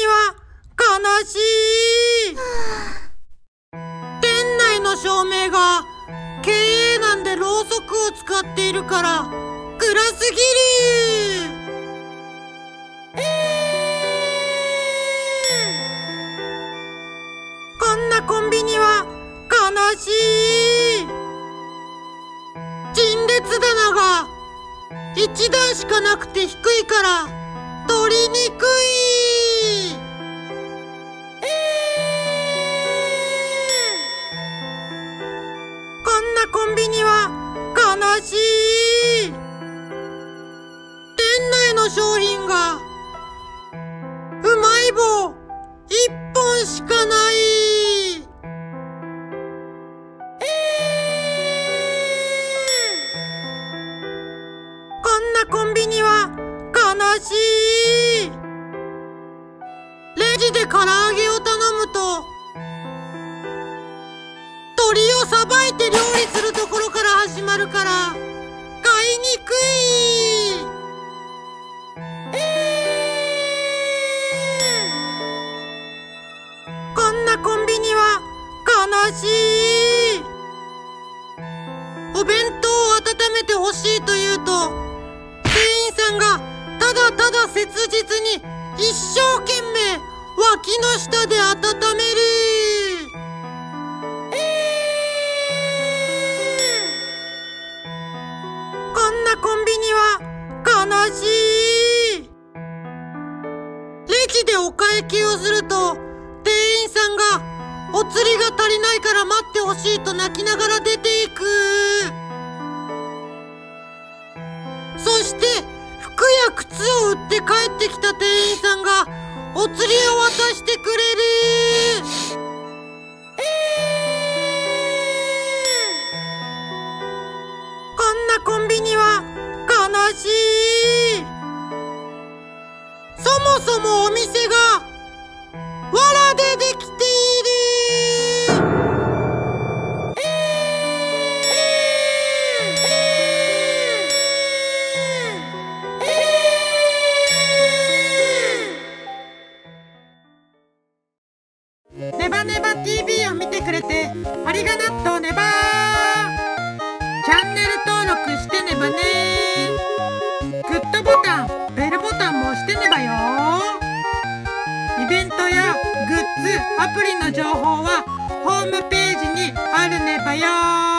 は悲しい。店内の照明が経営難でろうそくを使っているから暗すぎる。こんなコンビニは悲しい。陳列棚が1段しかなくて低いから取りにくい。こんなコンビニは悲しい。店内の商品がうまい棒1本しかない。こんなコンビニは悲しい。レジで唐揚げを頼むと鳥をさばいて料理するところから始まるから買いにくい。こんなコンビニは悲しい。お弁当を温めてほしいと言うと店員さんがただただ切実に一生懸命脇の下で温める。こんなコンビニは悲しい。レジでお会計をすると店員さんがお釣りが足りないから待ってほしいと泣きながら出ていく。そして服や靴を売って帰ってきた店員さんがお釣りを渡してくれる。こんなコンビニは悲しい。そもそもお店が藁でできている。ネバネバ TV を見てくれてありがなっとネバー。チャンネル登録してねばね。グッドボタン、ベルボタンも押してねばよ。イベントやグッズ、アプリの情報はホームページにあるねばよ。